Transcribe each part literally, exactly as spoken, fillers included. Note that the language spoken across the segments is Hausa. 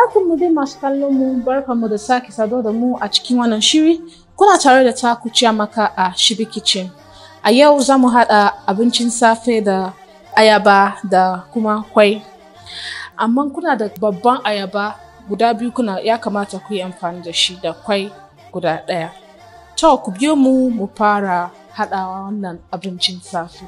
Barkan mu dai masu kallon mu, barkan mu da sake saduwa da mu a cikin wannan shiri. Kuna tare da taku Chiamaka a Shibi Kitchen. A yau za mu haɗa abincin safe da ayaba da kuma kwai. Amma kuna da babban ayaba guda biyu kuna ya kamata ku yi amfani da shi da kwai guda ɗaya. To ku biyo mu mu fara haɗawa wannan abincin safe.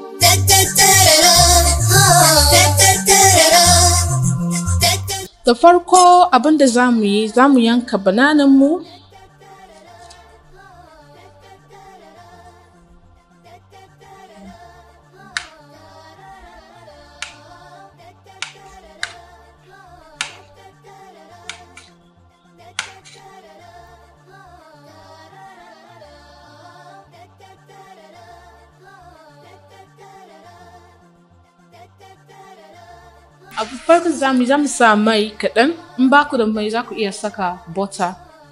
Da farko abin da za mu yi, za mu yanka bananan mu. Abu farko za mu za mu sa mai kaɗan. In ba ku da mai za ku iya saka butter.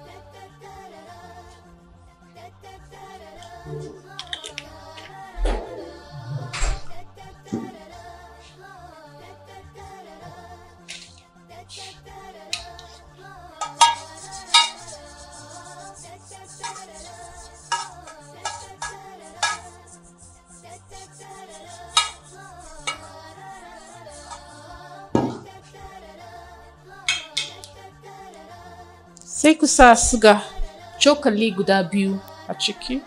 Sai ku sa suga cokali guda biyu a ciki.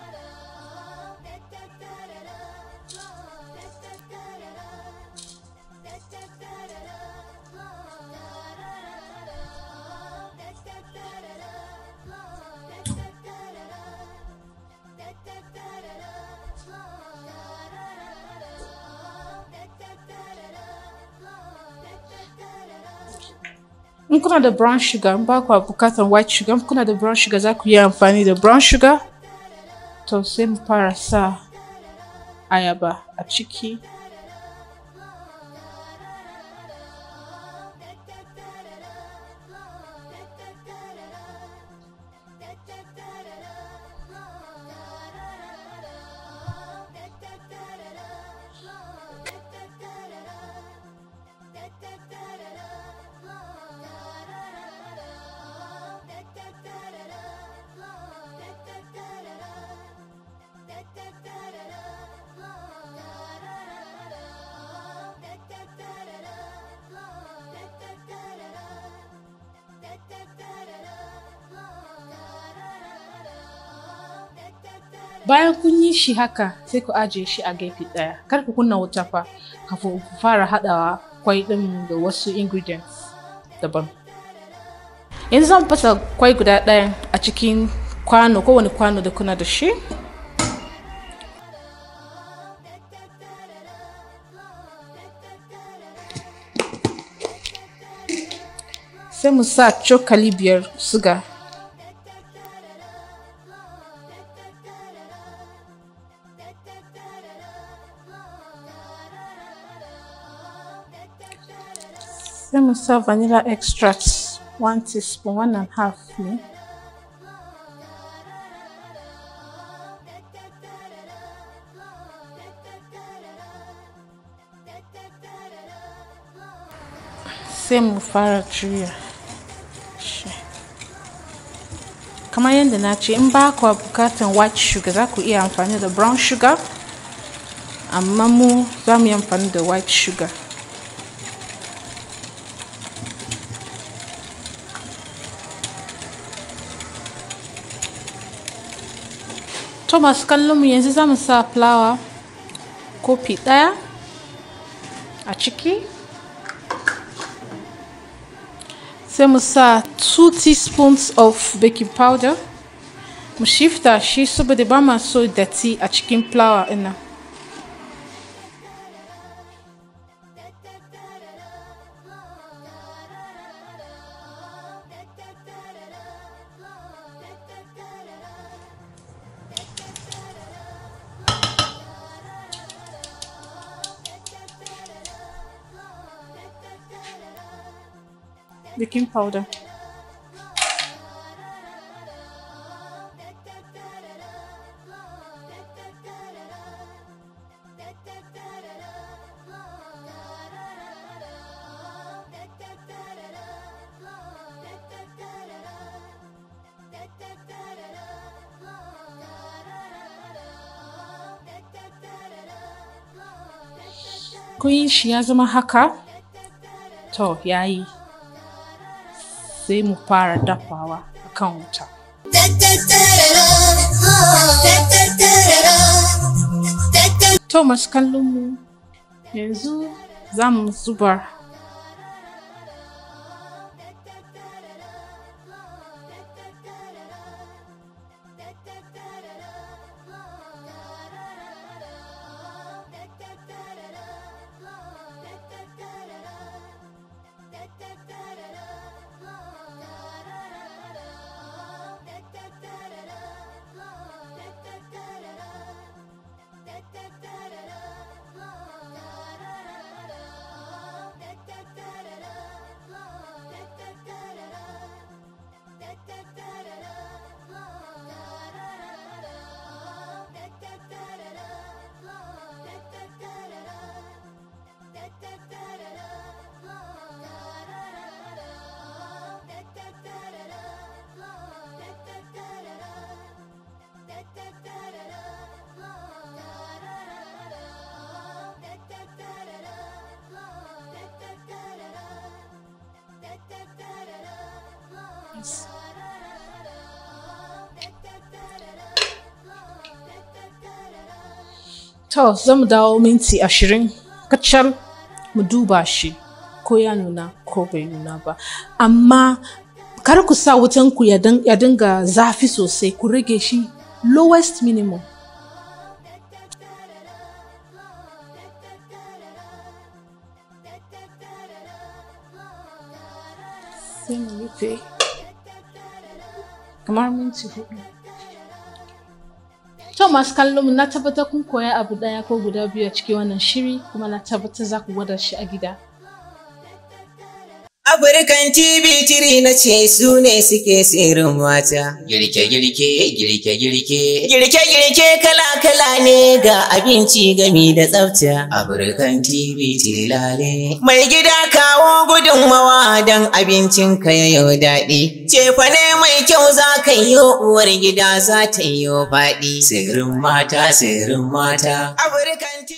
In kuna da brown sugar, in ba ku bukatar white sugar, in kuna da brown sugar za ku yi amfani da brown sugar. To sai mu fara sa ayaba a ciki. Bayan kun yi shi haka sai ku ajiye shi a gefe ɗaya. Kar ku kunna wuta fa kafin ku fara haɗawa kwai ɗin da wasu ingredients daban. Yanzu zan fasa kwai guda ɗaya a cikin kwano, kowane kwano da kuna da shi. Sai mu sa cokali biyar suga. Sai mu sa vanilla extract one teaspoon, one and a half ne. Sai mu fara juya shi. Kamar yadda na ce, in ba ku bukatar white sugar za ku iya amfani da brown sugar, amma mu za mu yi amfani da white sugar. To masu kallon mu yanzu za mu sa flour kofi ɗaya a ciki. Sai mu sa two teaspoons of baking powder. Mu shifta shi saboda ba ma so datti a cikin flour ɗin nan. Baking powder. kun yi shi ya zama haka, to yayi. Sai mu fara dafawa a kan wuta. To masu kallon mu yanzu za mu zubar To zamu dawo minti ashirin kacal mu duba shi ko ya nuna ko bai nuna ba. Amma kar ku sa wutan ku ya dinga zafi sosai, ku rage shi lowest minimum. Sai mu rufe kamar minti hudu. To masu kallon mu na tabbatar kun koya abu daya ko guda biyu a cikin wannan shiri, kuma na tabbatar za ku gwada shi a gida. African T V tiri na ce su ne suke sirrin mata. Girke-girke, girke-girke, girke-girke kala-kala ne ga abinci gami da tsafta. African T V tiri lale. Mai gida kawo gudunmawa don abincin ka yayo daɗi. Cefa ne mai kyau za ka yi uwar gida za ta yi faɗi. Sirrin mata, sirrin mata. African